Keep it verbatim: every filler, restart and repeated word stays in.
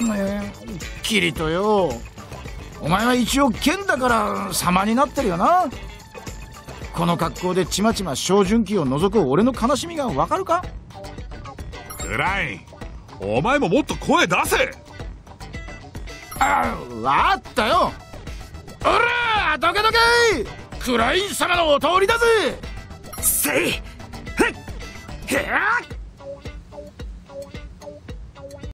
ねえ、キリトよ、お前は一応剣だから様になってるよな。この格好でちまちま小純気を覗く俺の悲しみがわかるか？ クライン、お前ももっと声出せ。 あ、わかったよ。おらどけどけ、クライン様のお通りだぜ。 せいへっへっ